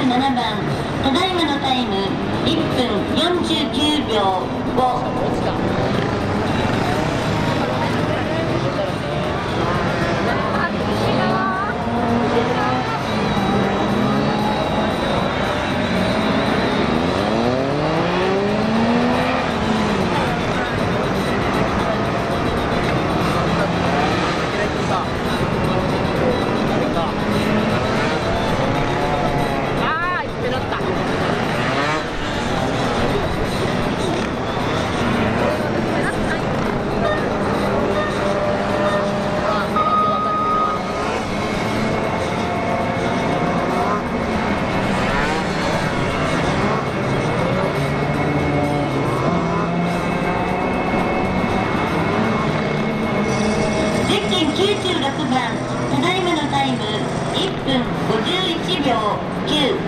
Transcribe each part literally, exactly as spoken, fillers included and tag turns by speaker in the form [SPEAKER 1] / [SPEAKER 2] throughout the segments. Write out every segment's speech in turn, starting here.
[SPEAKER 1] うななばん、ただいまのタイムいっぷんよんじゅうきゅうびょうご。きゅうじゅうろくばん、ただいまのタイムいっぷんごじゅういちびょうきゅう。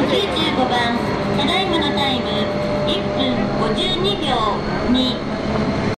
[SPEAKER 1] ただいまのタイムいっぷんごじゅうにびょうに。